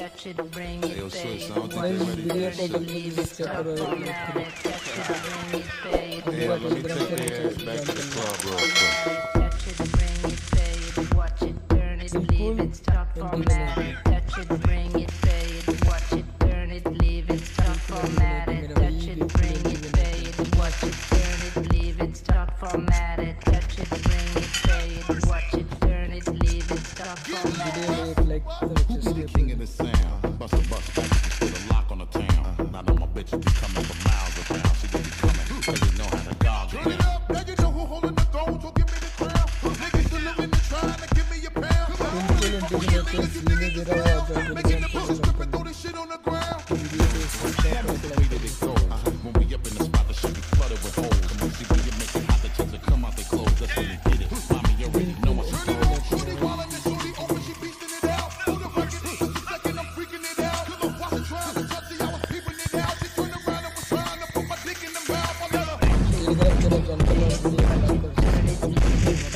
touch it, bring it, Yo, pay Swiss, it, I don't think watch they're it, ready video for turn call it, the leave video it, step stop, or format it, touch it, bring it, pay it, Yeah, watch let me it, take turn their it, ass back to the club real format quick. it, touch it, bring it, pay it, watch it, turn it, leave it, stop, format it, touch it, bring it, pay it, watch it, turn it, leave it, stop, format it, touch it, bring it, pay it, watch it, turn it, leave it, stop, format it, touch it, bring it, pay it, watch it, turn it, leave it, stop, format it. video make like Who be the king of the sound? Bust a bus back, put a lock on the town. Now that my bitches be coming for miles around. See they be coming, cause they know how to dog it Turn it down. up, now you know who holding the throne, so give me the crown. Niggas still living and trying to give me a pound. simple intelligence video dera join Making telegram the push channel up and throw this shit on the ground. video Damn, that's the way that it goes. When we up in the spot, the shit be flooded with holes. Come on, see when you make it hot, the chicks will come out their clothes. That's when you get it. Mommy, you already know what's Turn it on, shorty, while I'm in shorty open, she beasting it out. Who the record? Just a second, I'm freaking it out. Watch her trying to touch it, I was peeping it out. She turned around and was trying to put my dick in the mouth. I let her. telegram channel join करना video like कर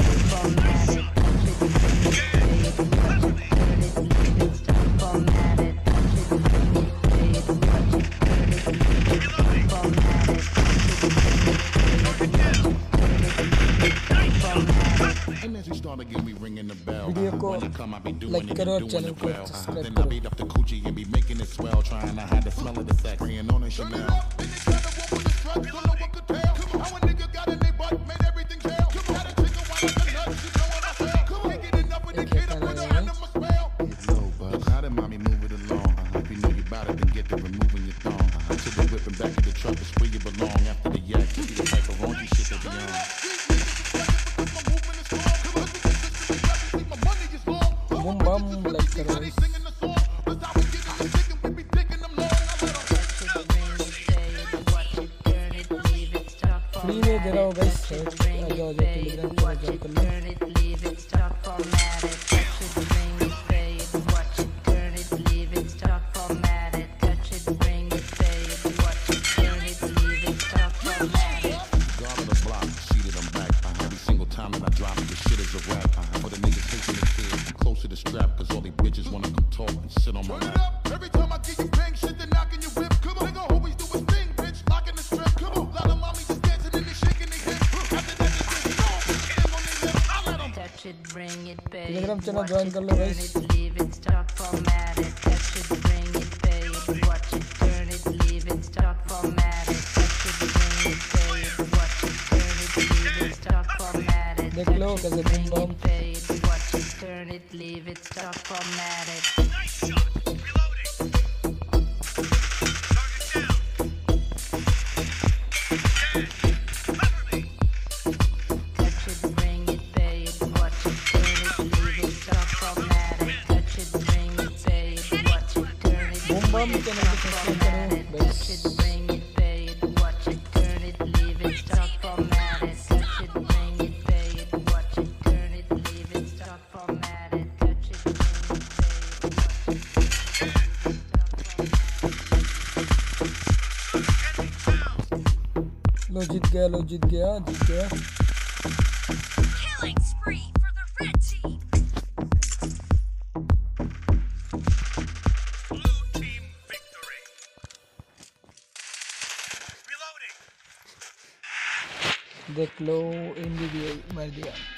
And as you start to get me ringing the bell, Video को when you come, I be doing like it करो and doing channel it को well. subscribe Then I करो beat up the coochie and be making it swell, trying to hide the smell of the sex, spraying on it Turn it Chanel. up, and they try to walk with the strut, don't know what to tell. How a nigga got in they butt, made everything tell. Got a chicken while I'm a nut, she know what I sell. Can't get enough of the kid, I put her under my spell. Get low, but how did mommy move it along? If you know you bout it, then get to removing your thong. To the whipping back of the truck is where you belong. After the yak, you be the type of wrong you shit that be on. boom bam like करो free में दे रहा हूँ guys आ जाओ telegram channel join करना Guard of the block, seated, I'm back. Every single time that I drop it, the shit is a rap. All the niggas taking the kid, I'm close to the strap, cause all these bitches wanna come talk and sit on my Turn it lap. up, every time I get you bang shit, then knocking your whip. Come on, nigga, always do his thing, bitch, locking the strip. Come on, lot of mommies just dancing and they shaking their hips. After that, they say, no, thing on their lips. I let 'em. Touch it, bring it, pay Telegram it, channel watch join it, कर लो turn guys it, leave it, stop, format it. Touch it, bring it, pay it, watch it, turn it, leave it, stop, format it. Touch it, bring it, pay it, watch it, turn it, leave it, stop, format it. देख लो Touch कैसे it, bring boom it, bam pay it, watch it, turn it, leave it, stop, format it. Touch it, bring it, pay it, watch it, turn it, leave it, stop, format it. Touch it, bring it, pay it, watch it, turn it, boom bam leave it, channel को stop, subscribe format करो it. guys Touch it, bring it, pay it, watch it, turn it, leave it, stop, format it. Touch it, bring it, pay it, watch it, turn it, leave it, stop, format it. Touch it, bring it, pay लो जीत गया Killing spree for the red team. Blue team victory. Reloading. देख लो इन video मार दिया